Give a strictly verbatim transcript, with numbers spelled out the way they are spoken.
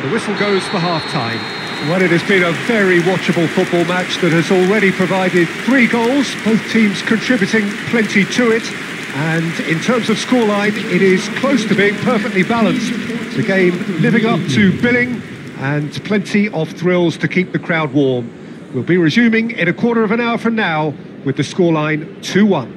The whistle goes for half-time. Well, it has been a very watchable football match that has already provided three goals, both teams contributing plenty to it. And in terms of scoreline, it is close to being perfectly balanced. The game living up to billing and plenty of thrills to keep the crowd warm. We'll be resuming in a quarter of an hour from now with the scoreline two one.